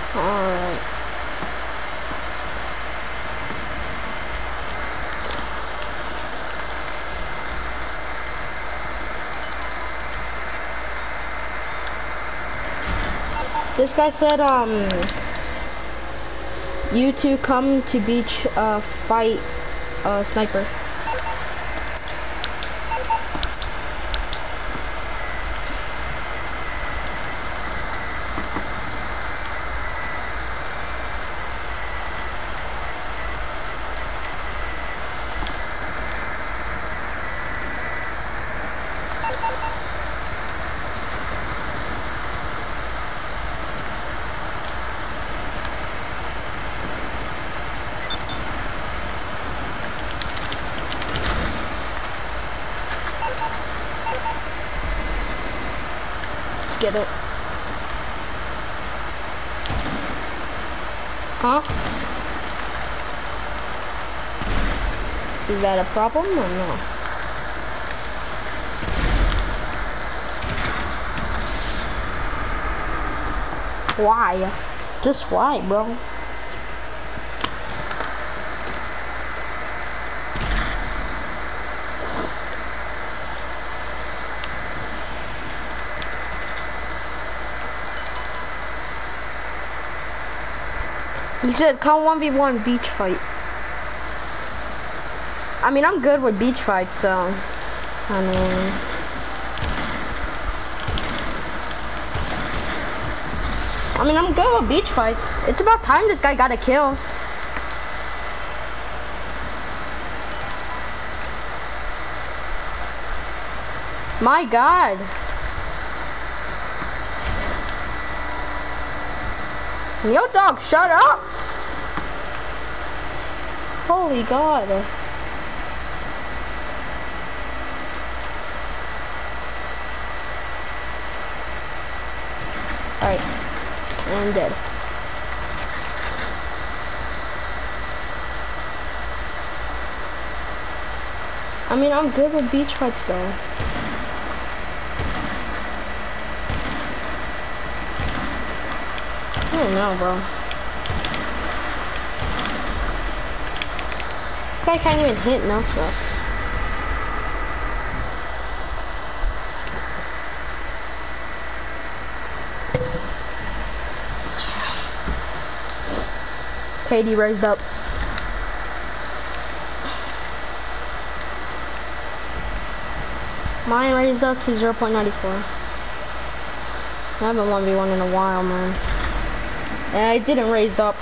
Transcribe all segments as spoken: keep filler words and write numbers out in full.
Alright. This guy said, um, you two come to beach, uh, fight, uh, sniper. Get it. Huh? Is that a problem or no? Why? Just why, bro? He said, come one v one beach fight. I mean, I'm good with beach fights, so, I mean. I mean, I'm good with beach fights. It's about time this guy got a kill. My God. Yo, dog, shut up! Holy God. Alright. I'm dead. I mean, I'm good with beach fights, though. I don't know, bro. This guy can't even hit no shots. K D raised up. Mine raised up to zero point nine four. I haven't one v one in a while, man. Yeah, it didn't raise up.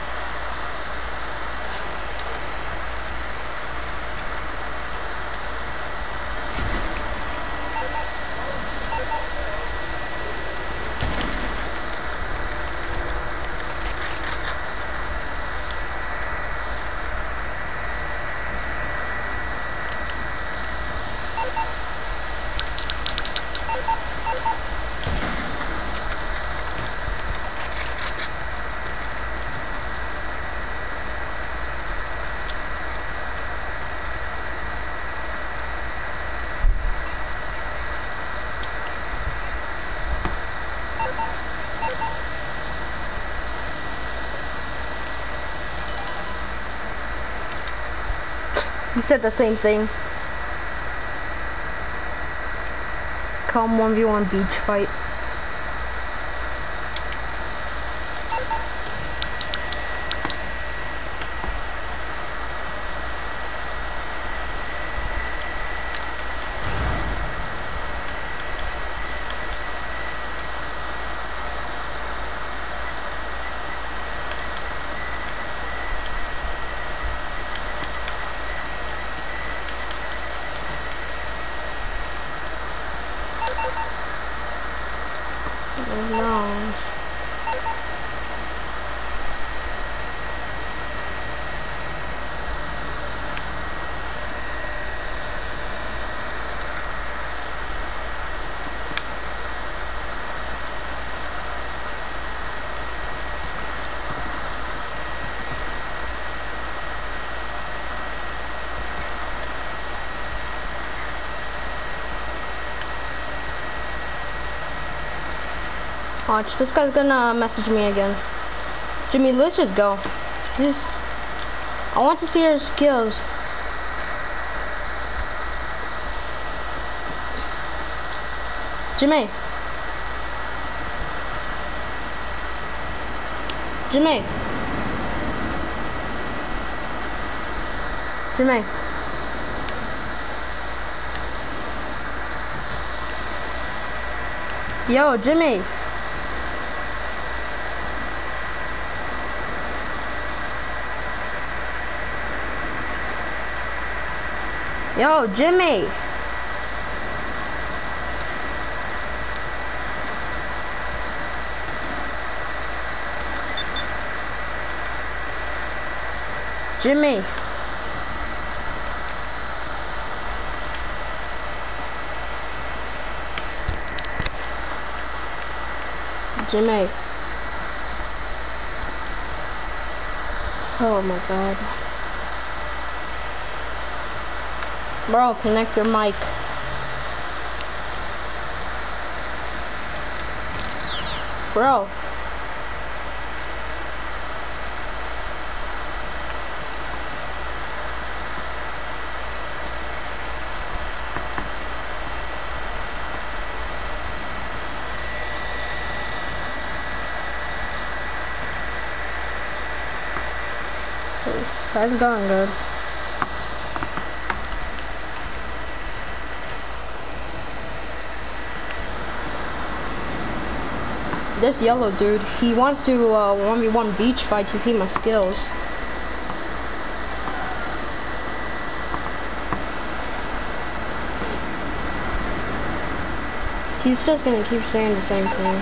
He said the same thing. Come one v one beach fight. Oh no. Watch, this guy's gonna message me again. Jimmy, let's just go. Just, I want to see your skills. Jimmy. Jimmy. Jimmy. Yo, Jimmy. Yo, Jimmy. Jimmy. Jimmy. Oh my God. Bro, connect your mic. Bro. That's going good. This yellow dude, he wants to uh, one v one beach fight to see my skills. He's just gonna keep saying the same thing.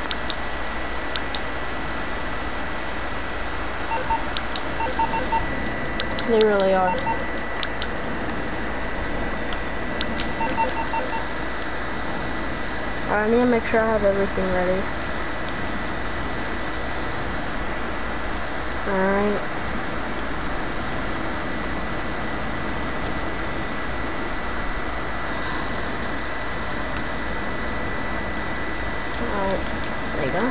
They really are. I need to make sure I have everything ready. Alright. Alright. There you go.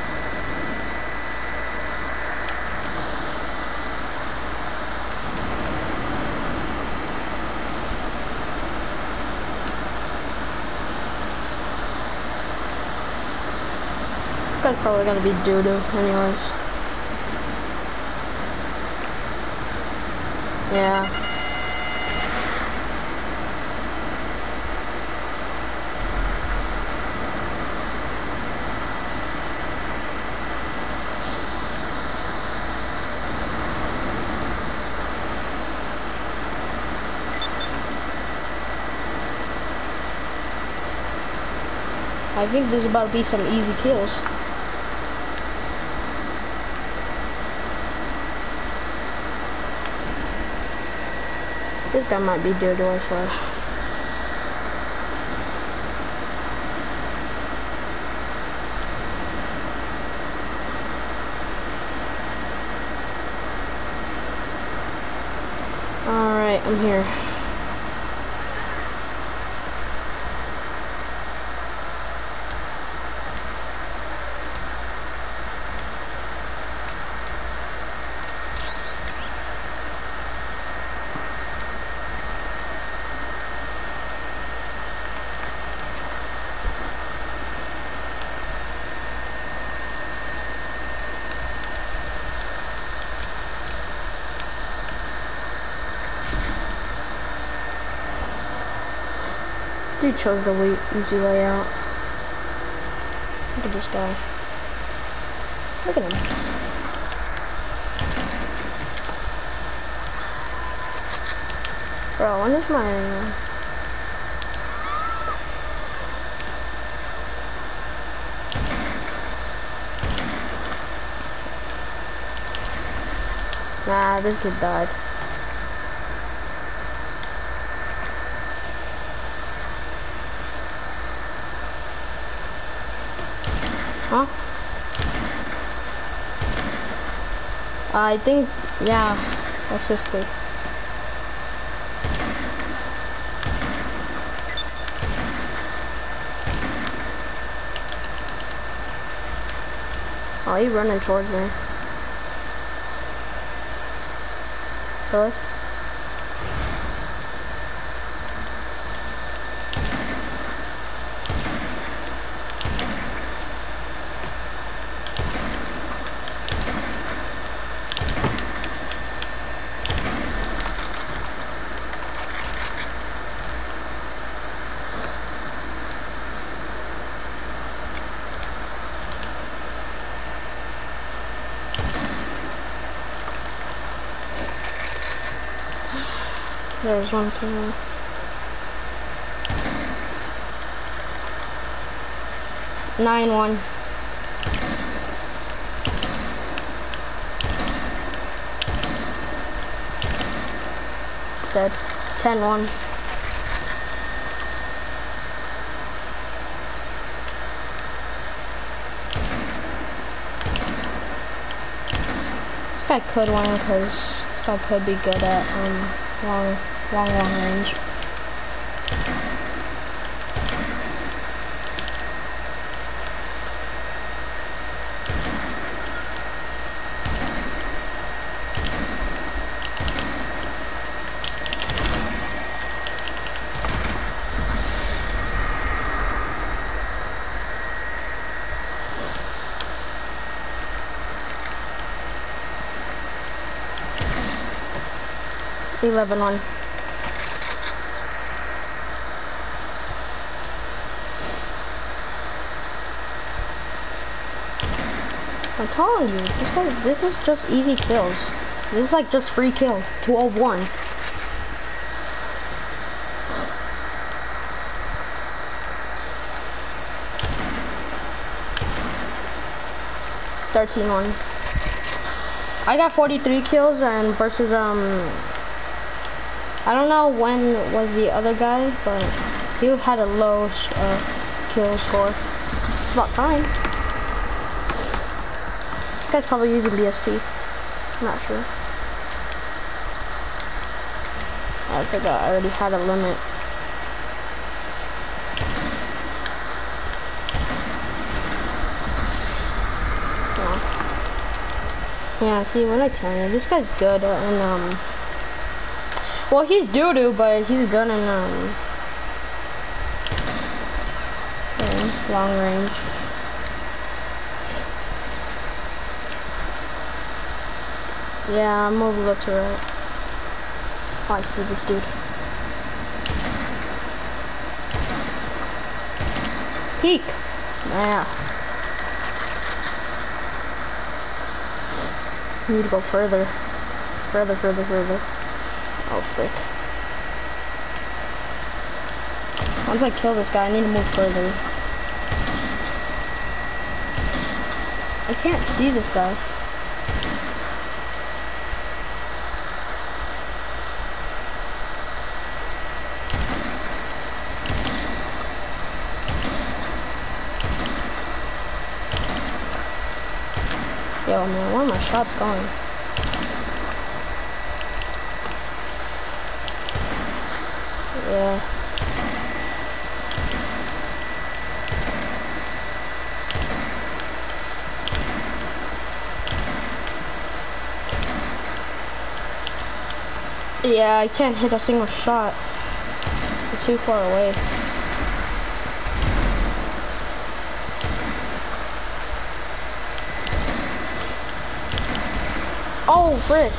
This guy's probably gonna be doo-doo anyways. Yeah. I think there's about to be some easy kills. This guy might be doo-doo, I swear. Alright, I'm here. Dude chose the way easy way out. Look at this guy. Look at him. Bro, when is my... Nah, this kid died. Huh? I think, yeah, assisted. Oh, he's running towards me. Really? There's one thing. Nine one. Dead. Ten one. This guy could win because this guy could be good at um long, long, long range. eleven one. I'm telling you, this guy, this is just easy kills. This is like just free kills. twelve one. thirteen one. I got forty-three kills and versus um I don't know when was the other guy, but he had a low uh, kill score. It's about time. This guy's probably using B S T. I'm not sure. I forgot I already had a limit. Yeah, yeah see, when I tell you, this guy's good in um well, he's doo-doo, but he's good in, um, yeah, long range. Yeah, I'm over left to right. Oh, I see this dude. Peek! Yeah. I need to go further. Further, further, further. Oh, frick. Once I kill this guy, I need to move further. I can't see this guy. Yo, man, where are my shots going? Yeah. Yeah, I can't hit a single shot. I'm too far away. Oh, frick.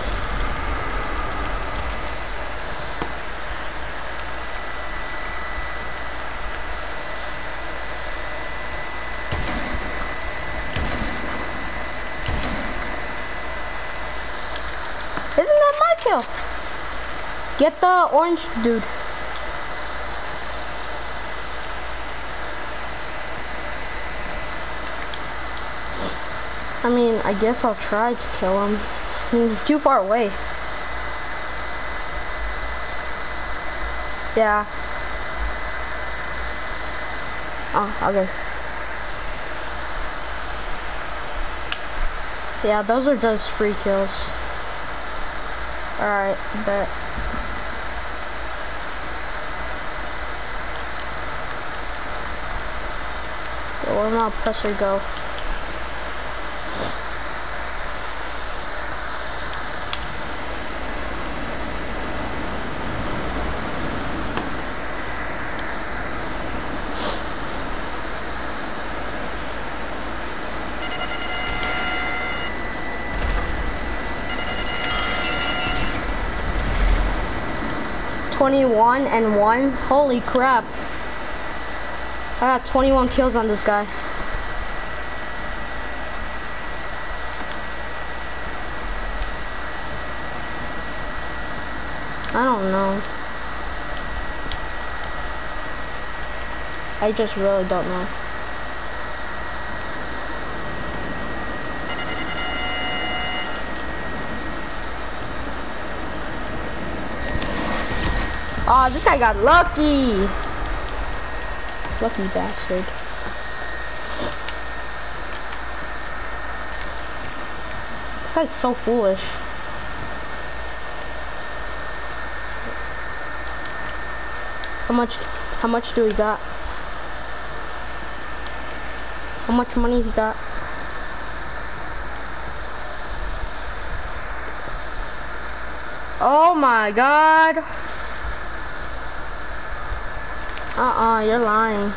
Isn't that my kill? Get the orange dude. I mean, I guess I'll try to kill him. I mean, he's too far away. Yeah. Oh, okay. Yeah, those are just free kills. Alright, bet. So where my pressure go? twenty-one and one. Holy crap. I got twenty-one kills on this guy. I don't know. I just really don't know. Oh, this guy got lucky. Lucky bastard. This guy's so foolish. How much, how much do we got? How much money he got? Oh my God. Uh-uh, you're lying.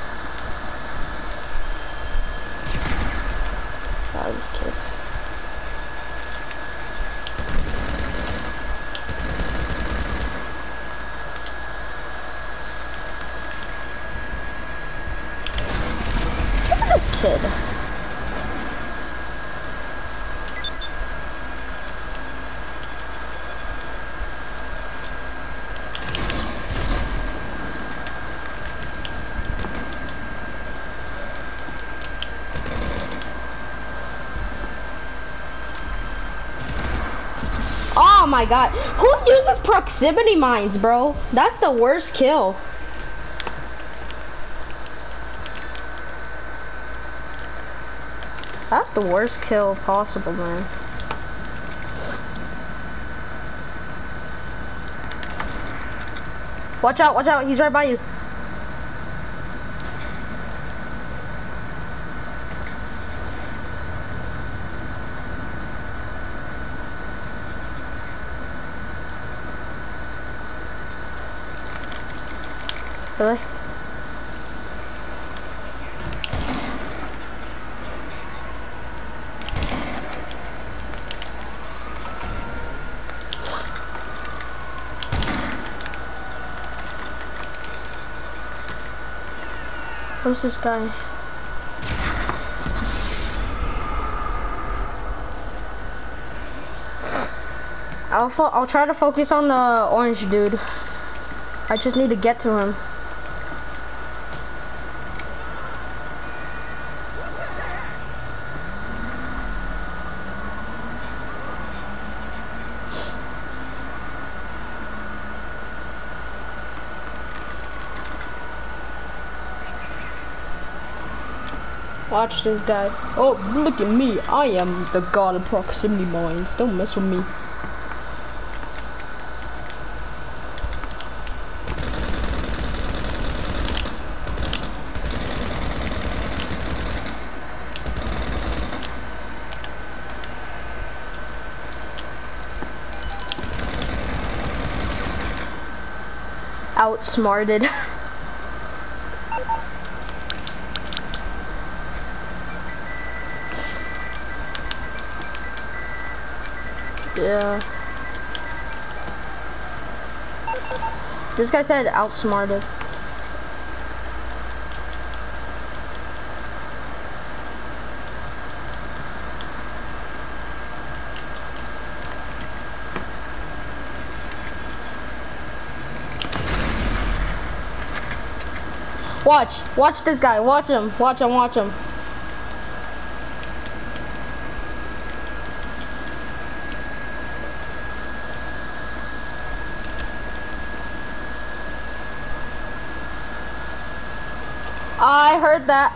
Oh, this kid. Look at this kid. Oh my God, who uses proximity mines, bro? That's the worst kill. That's the worst kill possible, man. Watch out, watch out, he's right by you. Really? Where's this guy? I'll fo I'll try to focus on the orange dude. I just need to get to him. Watch this guy. Oh, look at me. I am the god of proximity mines. Don't mess with me. Outsmarted. Yeah. This guy said outsmarted. Watch, watch this guy, watch him, watch him, watch him. I heard that.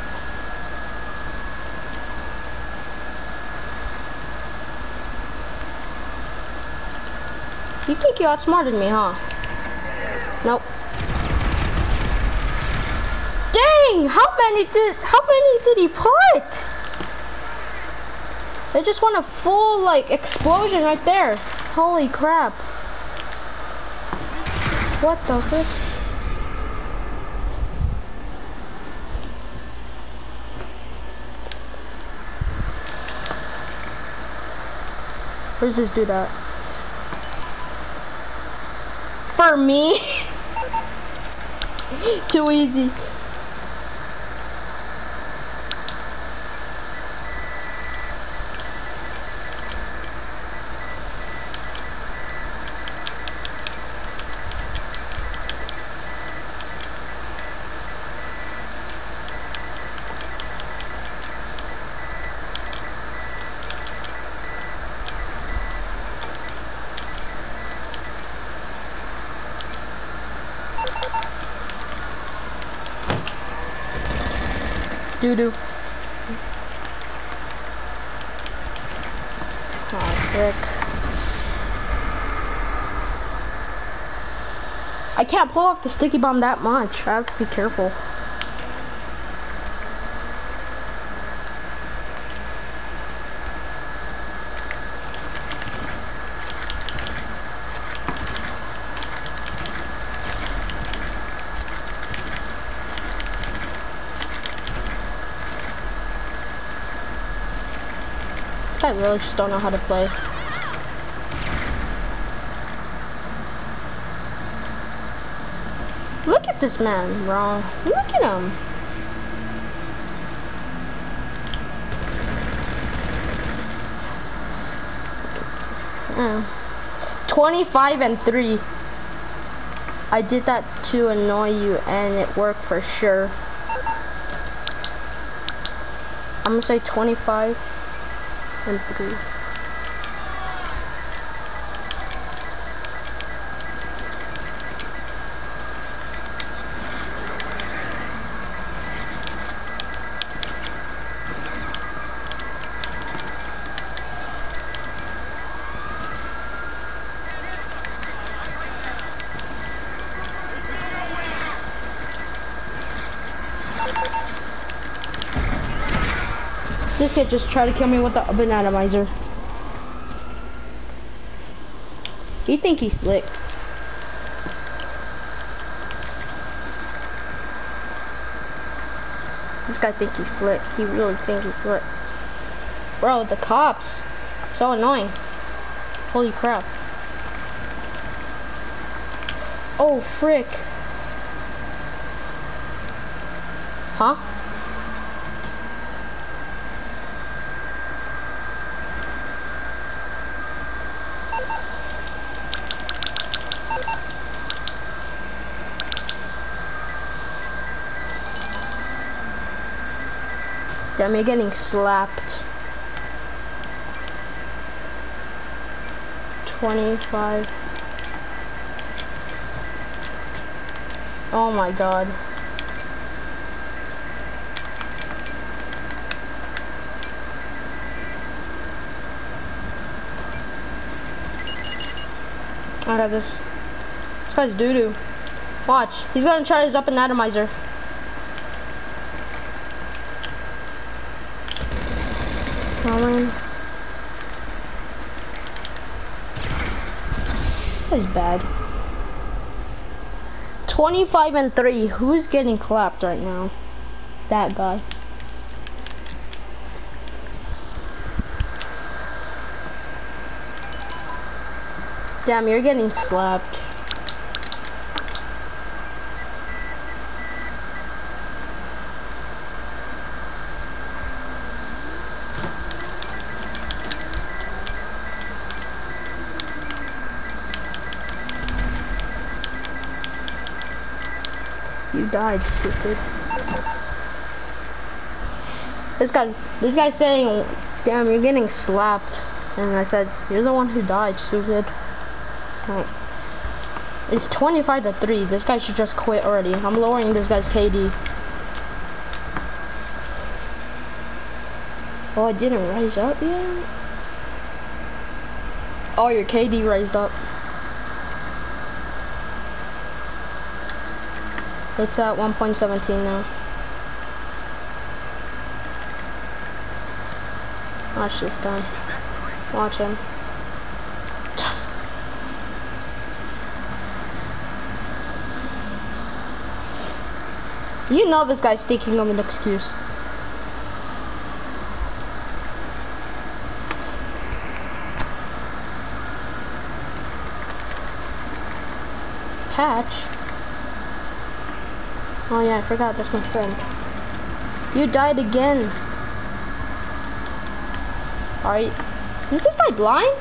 You think you outsmarted me, huh? Nope. Dang! How many did how many did he put? They just want a full like explosion right there. Holy crap! What the frick? Where's this dude at? For me? Too easy. Doo doo. Oh, frick. I can't pull off the sticky bomb that much. I have to be careful. I really just don't know how to play. Look at this man, bro. Look at him. Mm. twenty-five and three. I did that to annoy you and it worked for sure. I'm gonna say twenty-five and three. This kid just tried to kill me with the bananamizer. He think he's slick. This guy think he's slick. He really think he's slick. Bro, the cops. So annoying. Holy crap. Oh, frick. Huh? Damn, you're getting slapped. twenty-five. Oh my god. I got this. This guy's doo-doo. Watch. He's gonna try his up and atomizer. Coming. That is bad. twenty-five and three. Who's getting clapped right now? That guy. Damn, you're getting slapped. You died, stupid. This guy, this guy's saying, damn, you're getting slapped. And I said, you're the one who died, stupid. Right. It's twenty-five to three. This guy should just quit already. I'm lowering this guy's K D. Oh, I didn't rise up yet? Oh, your K D raised up. It's at one point one seven now. Watch this guy. Watch him. You know this guy's thinking of an excuse. patch. Oh yeah, I forgot, that's my friend. You died again. Alright. Is this guy blind?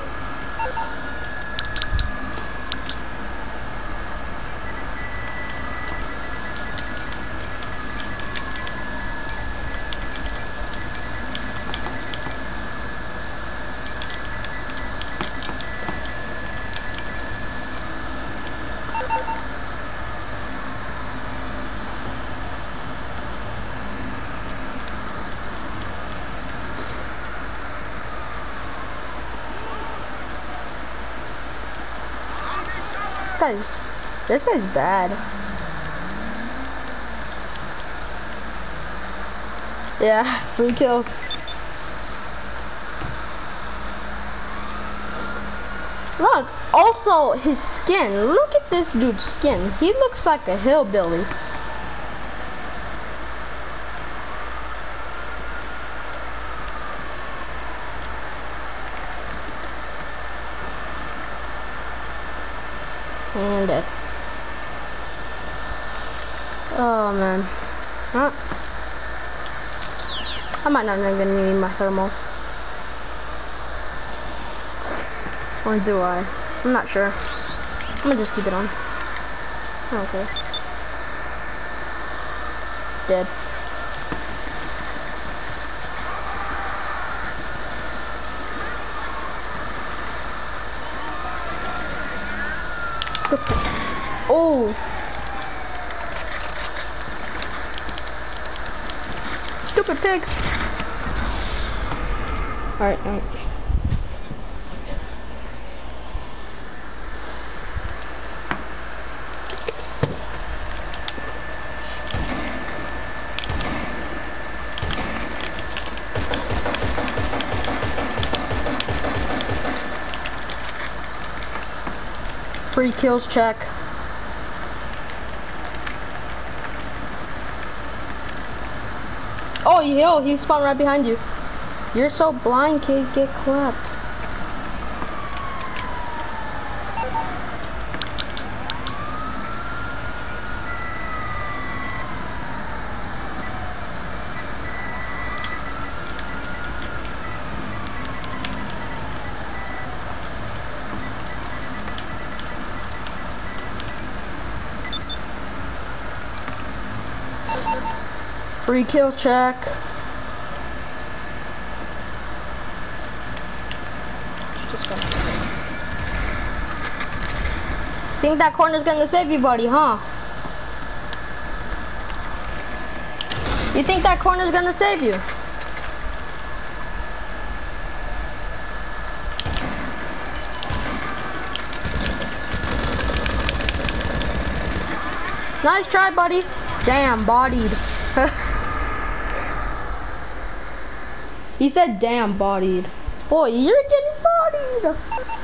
This guy's, this guy's bad. Yeah, three kills. Look, also his skin. Look at this dude's skin. He looks like a hillbilly. And dead. Oh man. Huh? I might not even need my thermal. Or do I? I'm not sure. I'm gonna just keep it on. Okay. Dead. Oh! Stupid pigs! Alright, alright. Free kills check. Oh, yo, he spawned right behind you. You're so blind, kid. Get clapped. Free kill check. Just go. Think that corner's gonna save you, buddy, huh? You think that corner's gonna save you? Nice try, buddy. Damn, bodied. He said damn bodied. Boy, you're getting bodied.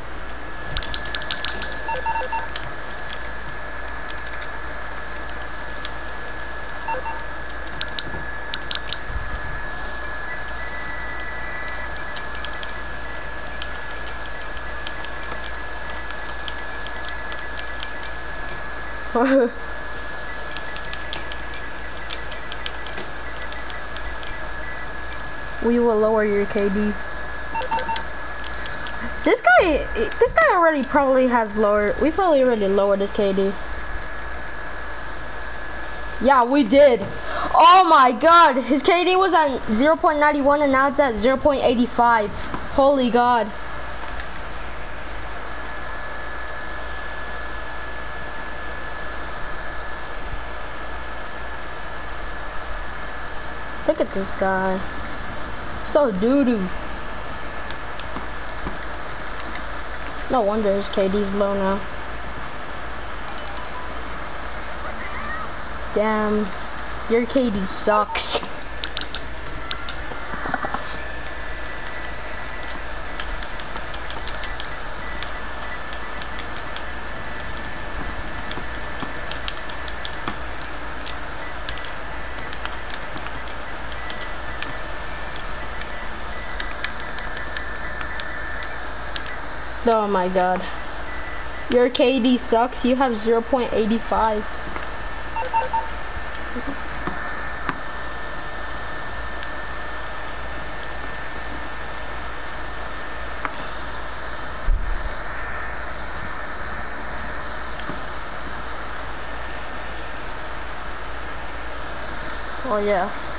We will lower your K D. This guy, this guy already probably has lower. We probably already lowered his K D. Yeah, we did. Oh my God, his K D was at zero point nine one and now it's at zero point eight five. Holy God. Look at this guy. So doo-doo. No wonder his K D's low now. Damn, your K D sucks. Oh my God. Your K D sucks. You have zero point eight five. Oh yes.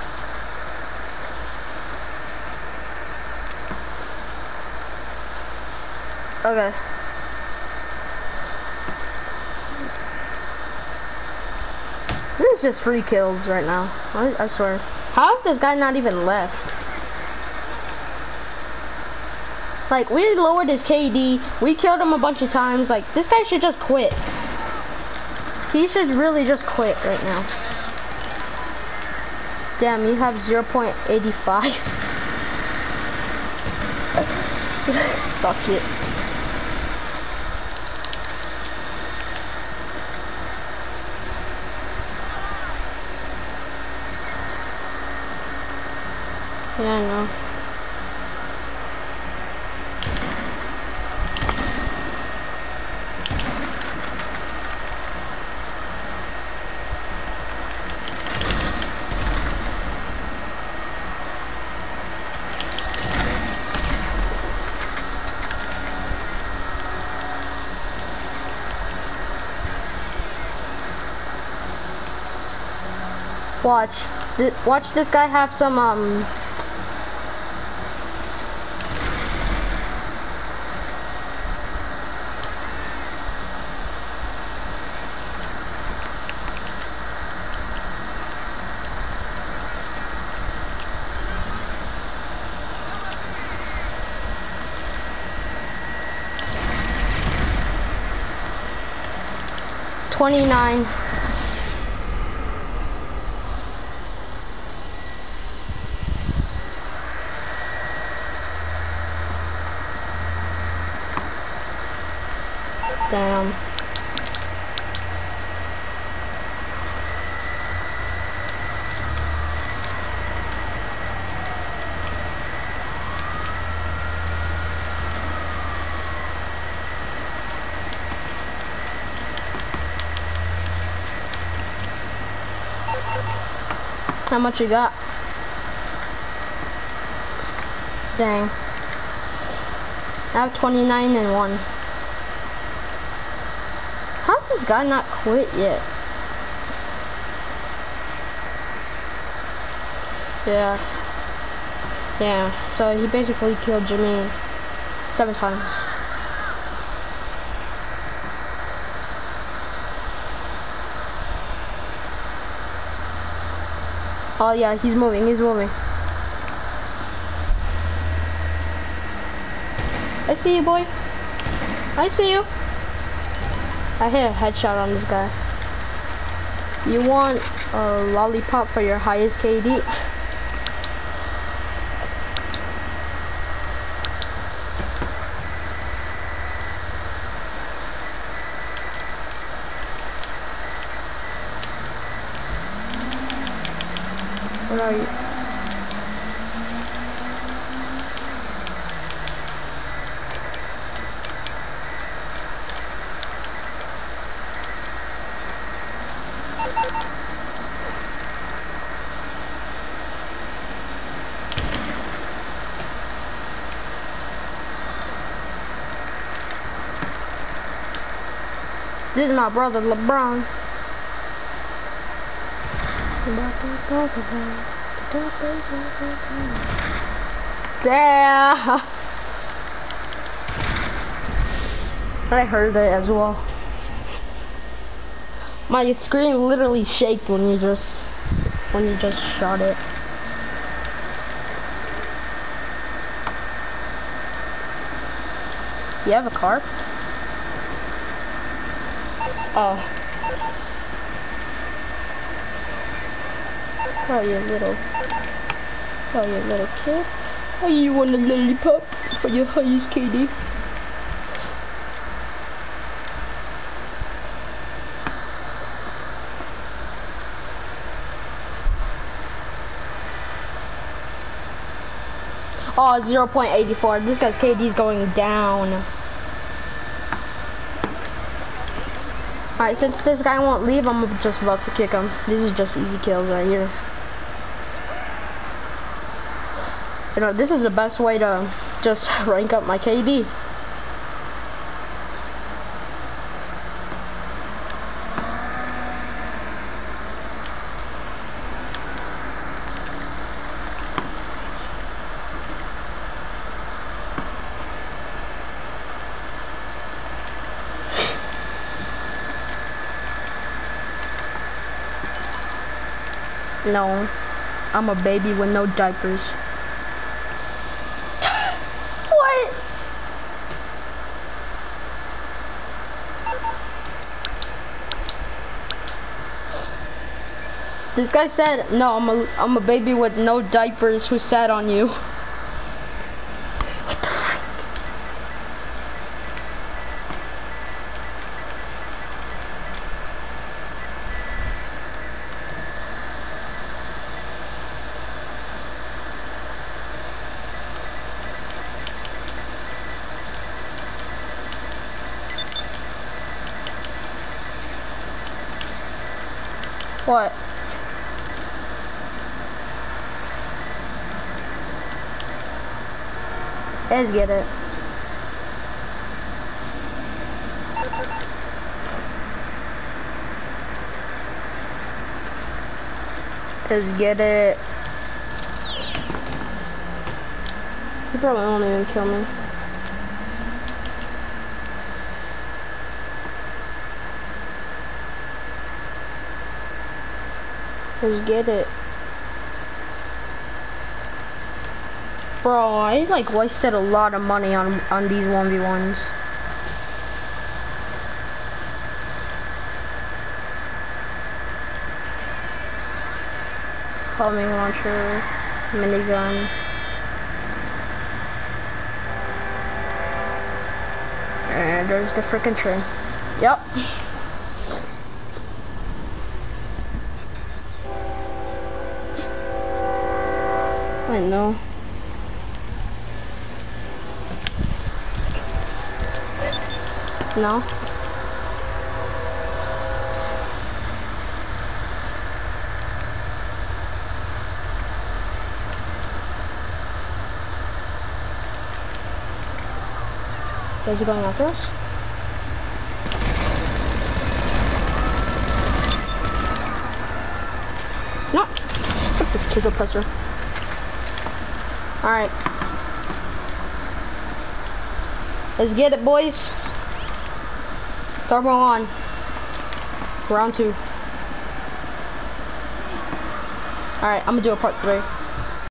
Okay. This is just free kills right now. I, I swear. How is this guy not even left? Like, we lowered his K D. We killed him a bunch of times. Like, this guy should just quit. He should really just quit right now. Damn, you have zero point eight five. Suck it. Yeah, I know. Watch. Th watch this guy have some, um... twenty-nine. Damn. How much you got? Dang. I have twenty-nine and one. How's this guy not quit yet? Yeah. Yeah, so he basically killed Jimmy seven times. Oh yeah, he's moving, he's moving. I see you, boy. I see you. I hit a headshot on this guy. You want a lollipop for your highest K D? What are you? This is my brother LeBron. Damn. I heard that as well. My screen literally shaked when you just when you just shot it. You have a car? Oh. Oh, you little. Oh, you little kid. Oh, you want a lollipop for your highest K D? Oh, zero point eight four. This guy's K D is going down. Alright, since this guy won't leave, I'm just about to kick him. These are just easy kills right here. You know, this is the best way to just rank up my K D. No, I'm a baby with no diapers. What? This guy said, no, I'm a, I'm a baby with no diapers who sat on you. What the frick? What? Let's get it. Let's get it. He probably won't even kill me. Let's get it. Bro, I like wasted a lot of money on on these one v ones. Homing launcher, minigun. And there's the freaking train. Yep. I know. No. Is he going after us? No. Fuck this kid's oppressor. Alright. Let's get it, boys. Turbo on. Round two. Alright, I'm gonna do a part three.